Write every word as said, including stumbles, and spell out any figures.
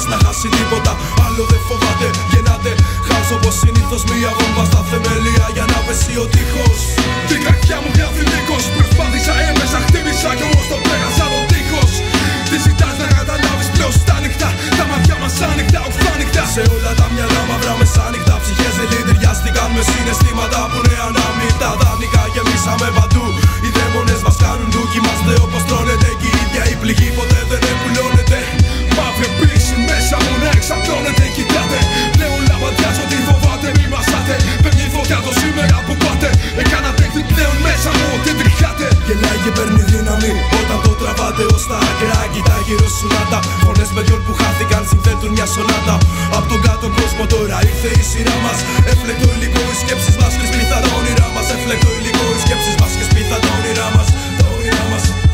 να χάσει τίποτα. Άλλο δεν φοβάται, γεννάται χάος όπως συνήθως. Μία βόμβα στα θεμελία για να πέσει ο τείχος. Την καρδιά μου γράφει λύκος. Προσπάθησα, έμεσα, χτύπησα κι όμως το πέρασα το τείχος. Τι ζητάς να καταλάβεις πλέον στα νυχτά. Τα μάτια μας άνοιχτα, οφθάνυχτα. Σε όλα τα μυαλά μαύρα μεσάνυχτα. Ψυχές δηλητηριάστηκαν με συναισθήματα που είναι ανάμεικτα. Δάνεικα γεμίσαμε παντού. Οι δαίμονες μας κάνουν ντου. Είμαστε όπως τρώνεται κι η ίδια η πληγή ποτέ δεν επουλώνεται. Μαύρη πίση μέσα μου να εξαπλώνεται. Κοιτάτε, πλέον λαμπαδιάζω τι φοβάται. Μη μασάτε, παίρνει φωτιά το σήμερα που πάτε. Έκανα τέχνη πλέον μέσα μου ότι τριχάτε. Γελάει και παίρνει δύναμη όταν το τραβάτε ως τα άκρα. Κοιτά γύρω σου να τα φωνές παιδιών που χάθηκαν συνθέτουν μια σονάτα. Απ' τον κάτω κόσμο τώρα ήρθε η σειρά μας. Έφλεκτο υλικό οι σκέψεις μας και σπίθα τα όνειρά μας. Έφλεκτο υλικό οι σκέψεις μας και σπίθα τα όνειρά μας. Τα όνειρά μας.